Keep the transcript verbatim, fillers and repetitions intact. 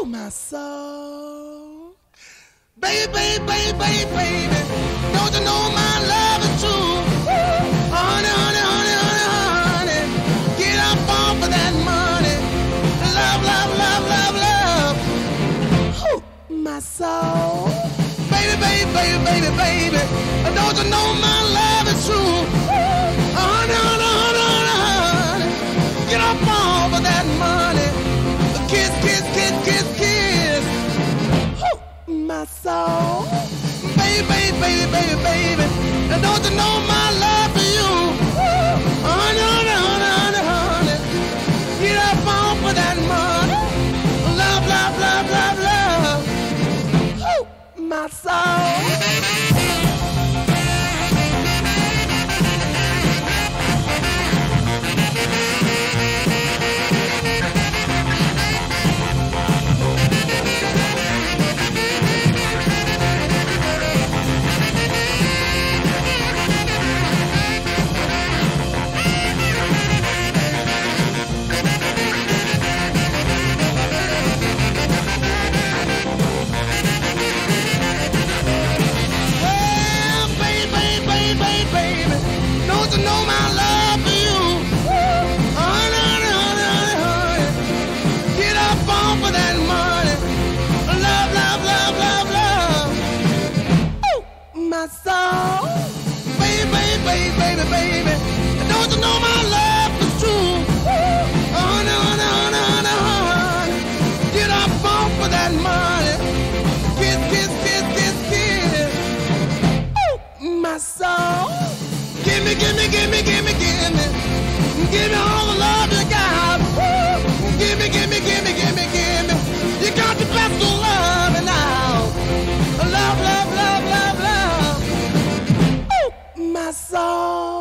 Oh, my soul. Baby, baby, baby, baby, baby, don't you know my love is true? Honey, honey, honey, honey, honey, get up off of that money. Love, love, love, love, love. Oh, my soul. Baby, baby, baby, baby, baby, don't you know my love is true? Honey, honey, honey, honey, honey, get up off of that money. Kiss, kiss, kiss, kiss, kiss. Oh, my soul. Baby, baby, baby, baby, baby, don't you know my love for you? Honey, honey, honey, honey, honey, get up off of that money. Love, love, love, love, love. Oh, my soul. Don't you know my love for you? Honey, honey, honey, honey, honey, get up off of that money. Love, love, love, love, love. Oh, my soul. Baby, baby, baby, baby, baby, don't you know my love is true? Honey, honey, honey, honey, honey, get up off of that money. Kiss, kiss, kiss, kiss, kiss. Oh, my soul. Give me, give me, give me, give me, give me, give me all the love you got. Woo. Give me, give me, give me, give me, give me. You got the best of love and now. Love, love, love, love, love. Oh, my soul.